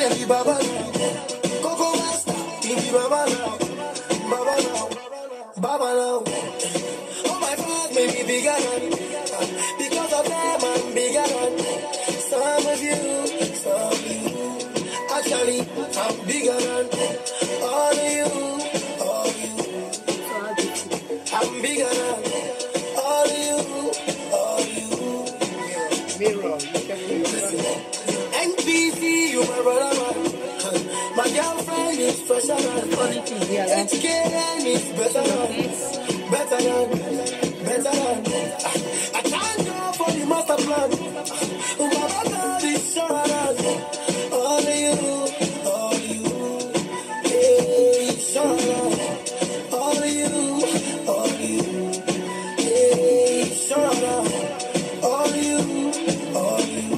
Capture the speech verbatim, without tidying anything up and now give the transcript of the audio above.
be Baba now. Coco Master, he be Baba now. Baba now, Baba now. Oh my God, maybe bigger than. Because of them, I'm bigger than. Some of you, some of you. Actually, I'm bigger than. All of you, all of you. I'm bigger than. All of you, all of you. Mirror, you can mirror. N P C, you my brother man. My girlfriend is special man. H K N is better than, better than, better than. I can't go for the master plan. My brother is sure than. All of you, all of you. Hey, sure than. All of you, all of you. Hey, sure than. All of you, all of you.